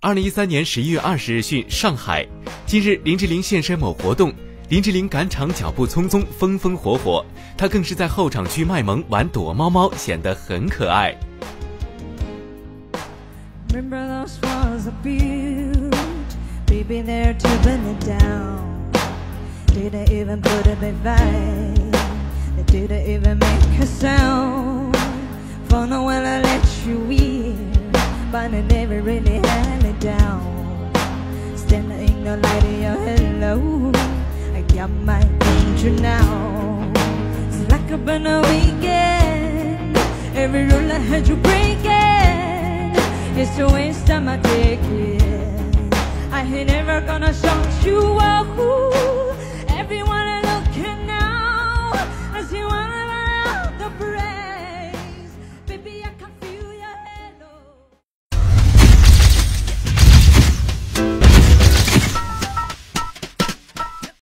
2013年11月20日讯，上海。近日，林志玲现身某活动，林志玲赶场脚步匆匆，风风火火，她更是在候场区卖萌玩躲猫猫，显得很可爱。 Remember those walls I built, baby there to burn it down. Didn't even put up a fight, it didn't even make a sound. For no one I let you in, but I never really held it down. Standing in the light of your hello, I got my angel now. It's like a burner weekend, every rule I had you breaking. It's a waste time I take it. I ain't never gonna show you